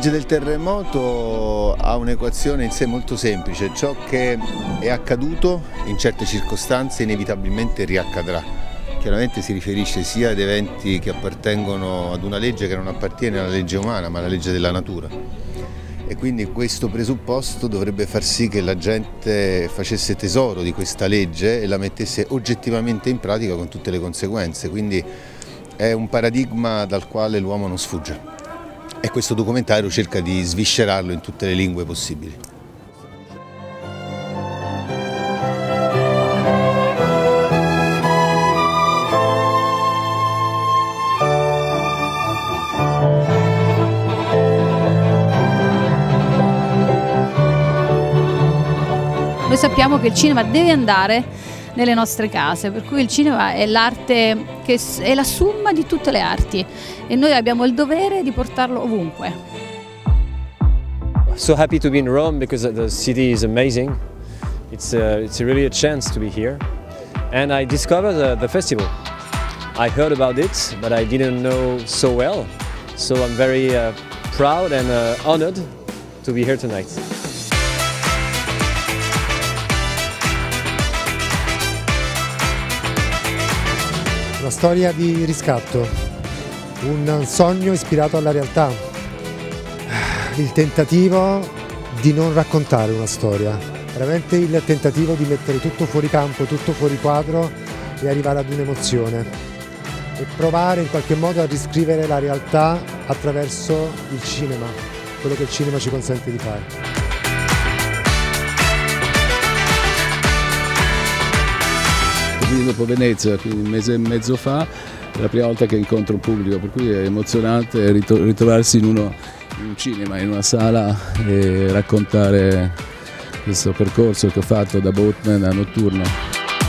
legge del terremoto ha un'equazione in sé molto semplice: ciò che è accaduto in certe circostanze inevitabilmente riaccadrà. Chiaramente si riferisce sia ad eventi che appartengono ad una legge che non appartiene alla legge umana, ma alla legge della natura. E quindi questo presupposto dovrebbe far sì che la gente facesse tesoro di questa legge e la mettesse oggettivamente in pratica con tutte le conseguenze. Quindi è un paradigma dal quale l'uomo non sfugge. E questo documentario cerca di sviscerarlo in tutte le lingue possibili. Noi sappiamo che il cinema deve andare nelle nostre case, per cui il cinema è l'arte che è la summa di tutte le arti e noi abbiamo il dovere di portarlo ovunque. So happy to be in Rome because the city is amazing. It's really a chance to be here, and I discovered the festival. I heard about it, but I didn't know so well. So I'm very proud and honored to be here tonight. Una storia di riscatto, un sogno ispirato alla realtà, il tentativo di non raccontare una storia, veramente il tentativo di mettere tutto fuori campo, tutto fuori quadro e arrivare ad un'emozione e provare in qualche modo a riscrivere la realtà attraverso il cinema, quello che il cinema ci consente di fare. Dopo Venezia, quindi un mese e mezzo fa, è la prima volta che incontro un pubblico, per cui è emozionante ritrovarsi in un cinema, in una sala e raccontare questo percorso che ho fatto da boatman a notturno.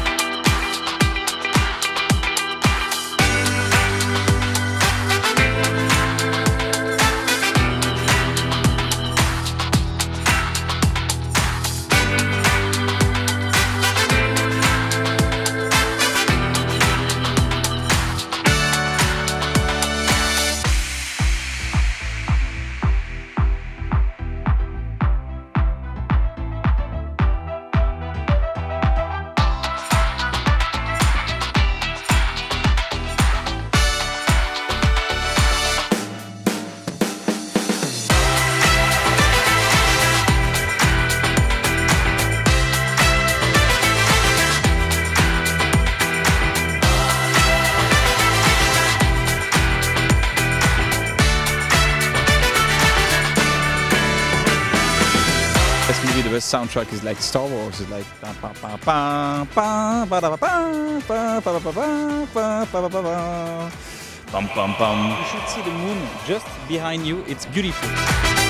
This movie, the best soundtrack is like Star Wars. It's like you should see the moon just behind you. It's beautiful.